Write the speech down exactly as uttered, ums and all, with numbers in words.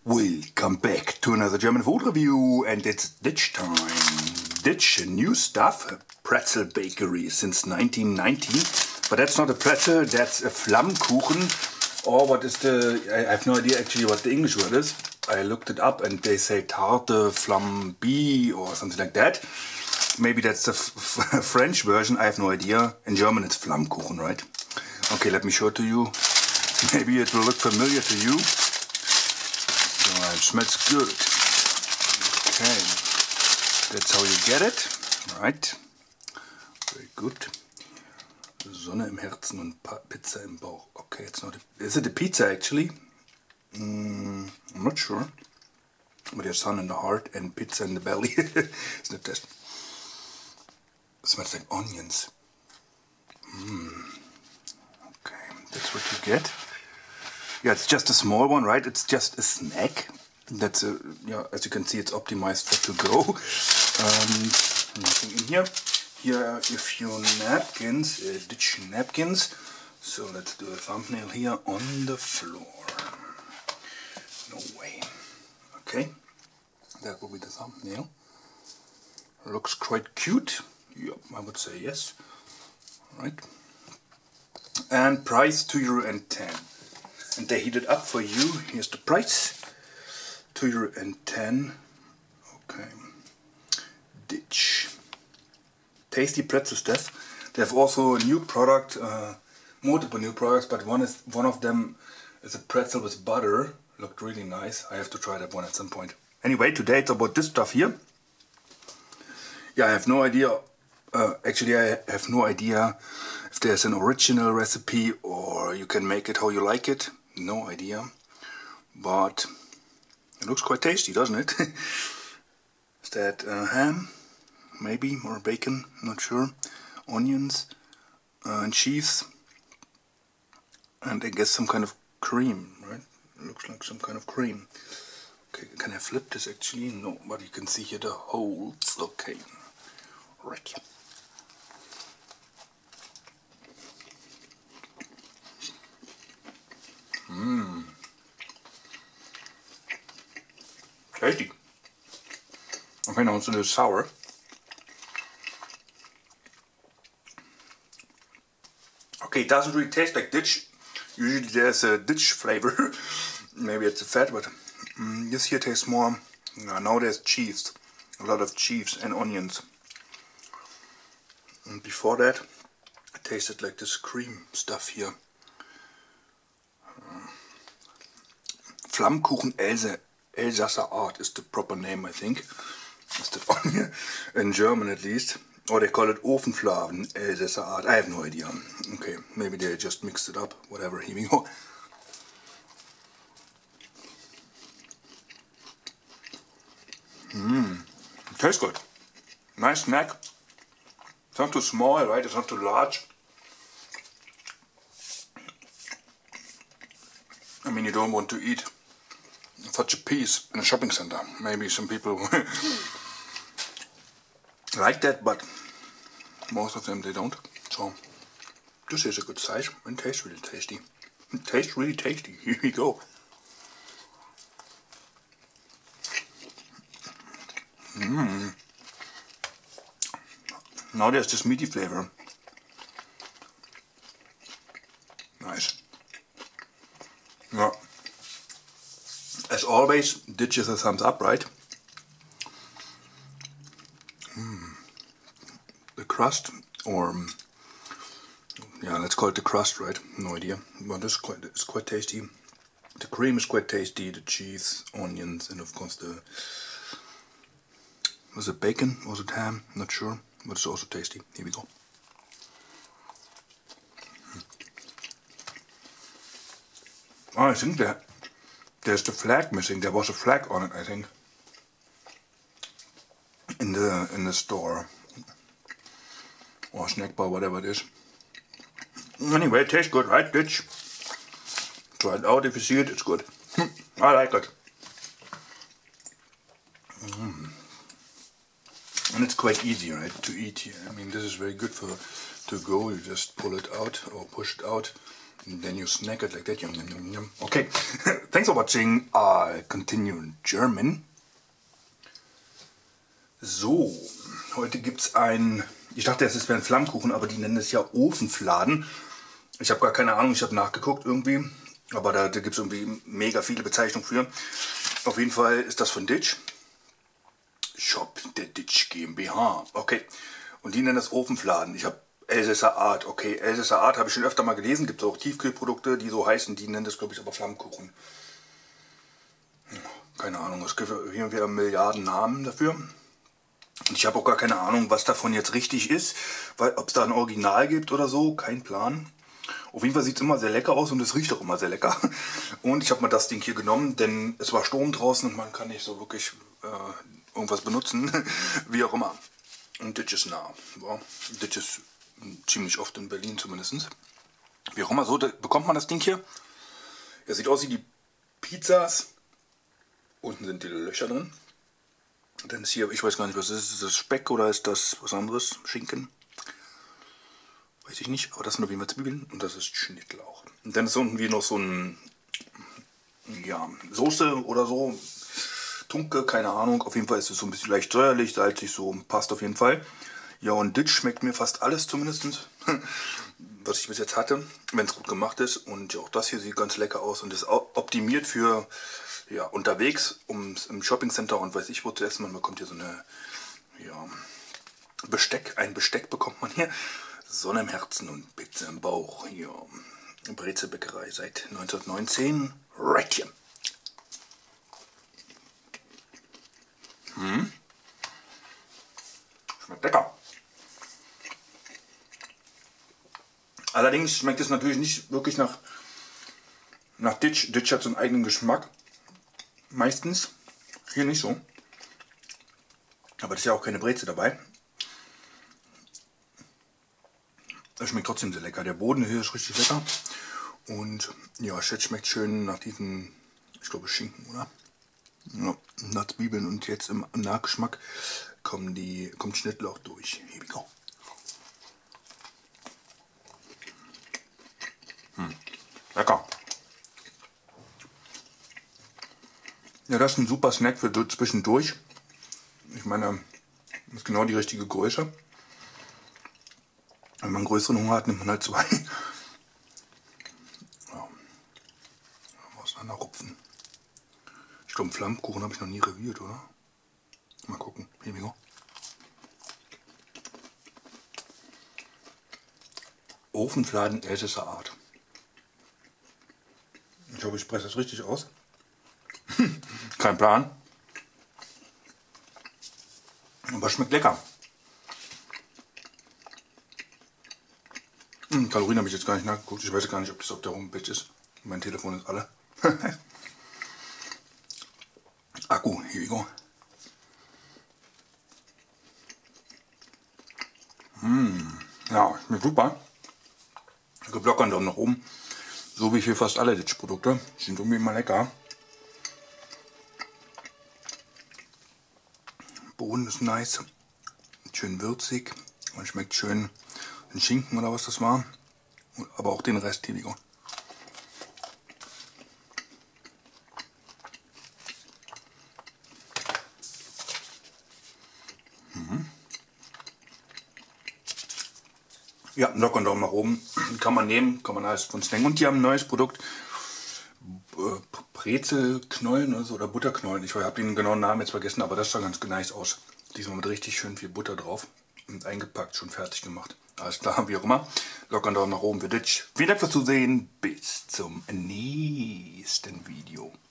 Welcome back to another German food review, and it's Ditch time. Ditch, new stuff, a pretzel bakery since nineteen ninety. But that's not a pretzel, that's a Flammkuchen. Or what is the, I have no idea actually what the English word is. I looked it up and they say tarte flambée or something like that. Maybe that's the f f French version, I have no idea. In German it's Flammkuchen, right? Okay, let me show it to you. Maybe it will look familiar to you. It smells good. Okay, that's how you get it. Right. Very good. Sonne im Herzen und Pizza im Bauch. Okay, it's not. A, is it a pizza actually? Mm, I'm not sure. But there's sun in the heart and pizza in the belly. Isn't it just? It smells like onions. Mm. Okay, that's what you get. Yeah, it's just a small one, right? It's just a snack. That's a, yeah, as you can see, it's optimized for to go. Um, nothing in here. Here are a few napkins, uh, Ditch napkins. So let's do a thumbnail here on the floor. No way. Okay, that will be the thumbnail. Looks quite cute. Yep, I would say yes. All right. And price two euro and ten. And they heat it up for you. Here's the price. two euro and ten. Okay. Ditch. Tasty pretzel stuff. They have also a new product, uh, multiple new products, but one is one of them is a pretzel with butter. Looked really nice. I have to try that one at some point. Anyway, today it's about this stuff here. Yeah, I have no idea. Uh, actually, I have no idea if there's an original recipe or you can make it how you like it. No idea, but it looks quite tasty, doesn't it? Is that uh, ham, maybe, or bacon? Not sure. Onions uh, and cheese, and I guess some kind of cream, right? It looks like some kind of cream. Okay, can I flip this actually? No, but you can see here the holes. Okay, right. Mmm. Tasty. Okay, now it's a little sour. Okay, it doesn't really taste like Ditch. Usually there's a Ditch flavor. Maybe it's a fat, but mm, this here tastes more. No, now there's cheese. A lot of cheese and onions. And before that, it tasted like this cream stuff here. Flammkuchen Else, Elsasser Art is the proper name, I think. Is that on here? In German at least. Or they call it Ofenfladen Elsasser Art. I have no idea. Okay, maybe they just mixed it up. Whatever, here we go. Mmm, tastes good. Nice snack. It's not too small, right? It's not too large. I mean, you don't want to eat such a piece in a shopping center. Maybe some people like that, but most of them they don't. So this is a good size and tastes really tasty. It tastes really tasty. Here we go. Mmm. Now there's this meaty flavor. Nice. Yeah. As always, Ditch is a thumbs up, right? Mm. The crust, or yeah, let's call it the crust, right? No idea, but it's quite it's quite tasty. The cream is quite tasty. The cheese, onions, and of course the was it bacon? Was it ham? Not sure, but it's also tasty. Here we go. Oh, I think that there's the flag missing. There was a flag on it, I think, in the in the store or snack bar, whatever it is. Anyway, it tastes good, right, Ditch? Try it out if you see it. It's good. I like it. Mm. And it's quite easy, right, to eat here. I mean, this is very good for to go. You just pull it out or push it out. And then you snack it like that. Yum, yum, yum, yum. Okay, thanks for watching. I'll continue in German. So, heute gibt es ein, ich dachte es wäre ein Flammkuchen, aber die nennen es ja Ofenfladen. Ich habe gar keine Ahnung, ich habe nachgeguckt irgendwie, aber da, da gibt es irgendwie mega viele Bezeichnungen für. Auf jeden Fall ist das von Ditch. Shop der Ditch GmbH. Okay, und die nennen das Ofenfladen. Ich habe Elsässer Art. Okay, Elsässer Art habe ich schon öfter mal gelesen. Gibt es auch Tiefkühlprodukte, die so heißen. Die nennen das, glaube ich, aber Flammkuchen. Keine Ahnung, es gibt irgendwie Milliarden Namen dafür. Und ich habe auch gar keine Ahnung, was davon jetzt richtig ist. Ob es da ein Original gibt oder so. Kein Plan. Auf jeden Fall sieht es immer sehr lecker aus und es riecht auch immer sehr lecker. Und ich habe mal das Ding hier genommen, denn es war Sturm draußen und man kann nicht so wirklich äh, irgendwas benutzen. Wie auch immer. Und Ditch ist nah. Ja, Ditch ist ziemlich oft in Berlin zumindest. Wie auch immer, so bekommt man das Ding hier. Er sieht aus wie die Pizzas. Unten sind die Löcher drin. Dann ist hier, ich weiß gar nicht, was ist. Ist das Speck oder ist das was anderes? Schinken? Weiß ich nicht, aber das sind auf jeden Fall Zwiebeln und das ist Schnittlauch. Und dann ist unten wie noch so ein, ja, Soße oder so. Tunke, keine Ahnung. Auf jeden Fall ist es so ein bisschen leicht säuerlich, salzig, so passt auf jeden Fall. Ja, und Ditch schmeckt mir fast alles zumindest, was ich bis jetzt hatte, wenn es gut gemacht ist. Und ja, auch das hier sieht ganz lecker aus und ist optimiert für ja, unterwegs um, im Shoppingcenter und weiß ich wo zu essen. Man bekommt hier so eine, ja, Besteck, ein Besteck bekommt man hier. Sonne im Herzen und Pizza im Bauch. Ja, Brezelbäckerei seit neunzehnhundertneunzehn. Right hier. Hm. Schmeckt lecker. Allerdings schmeckt es natürlich nicht wirklich nach, nach Ditch. Ditch hat so einen eigenen Geschmack. Meistens. Hier nicht so. Aber das ist ja auch keine Brezel dabei. Das schmeckt trotzdem sehr lecker. Der Boden hier ist richtig lecker. Und ja, Shit schmeckt schön nach diesem, ich glaube, Schinken, oder? Ja, nach Zwiebeln und jetzt im Nachgeschmack kommen die, kommt Schnittlauch durch. Here we go. Hm, lecker. Ja, das ist ein super Snack für zwischendurch. Ich meine, das ist genau die richtige Größe. Wenn man einen größeren Hunger hat, nimmt man halt zwei. Ja. Auseinanderrupfen. Ich glaube, Flammkuchen habe ich noch nie reviert, oder? Mal gucken. Here we go. Ofenfladen Elsässer Art. Ich hoffe, ich spreche das richtig aus. Kein Plan. Aber schmeckt lecker. Hm, Kalorien habe ich jetzt gar nicht nachgeguckt. Ich weiß gar nicht, ob das auf der Homepage ist. Mein Telefon ist alle. Akku, here we go. Mmh, ja, schmeckt super. Ich gebe locker einen Daumen nach oben. So wie für fast alle Ditch-Produkte. Sind irgendwie immer lecker. Boden ist nice. Schön würzig. Und schmeckt schön den Schinken oder was das war. Aber auch den Rest, hier we go. Mhm. Ja, locker einen Daumen nach oben. Kann man nehmen, kann man alles von snacken. Und die haben ein neues Produkt. Brezelknollen oder so, oder Butterknollen. Ich habe den genauen Namen jetzt vergessen, aber das sah ganz nice aus. Diesmal mit richtig schön viel Butter drauf. Und eingepackt, schon fertig gemacht. Alles klar, wie auch immer. Locker einen Daumen nach oben für Ditch. Vielen Dank fürs Zusehen. Bis zum nächsten Video.